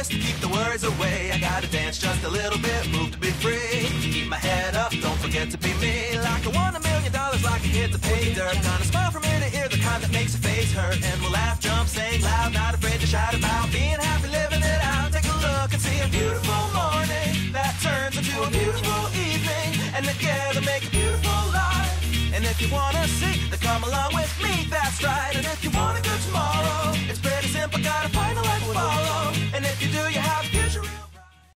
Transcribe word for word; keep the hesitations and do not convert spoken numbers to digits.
to keep the worries away. I gotta dance just a little bit, move to be free. Keep my head up, don't forget to be me. Like I won a million dollars, like I hit the pay dirt. Gonna smile from ear to ear, the kind that makes your face hurt. And we'll laugh, jump, sing loud, not afraid to shout about being happy, living it out. Take a look and see a beautiful morning that turns into a beautiful evening, and together make a beautiful life. And if you wanna see, then come along with me, that's right. And if you want a good tomorrow, it's pretty simple, gotta find a life to follow. And if you do, you have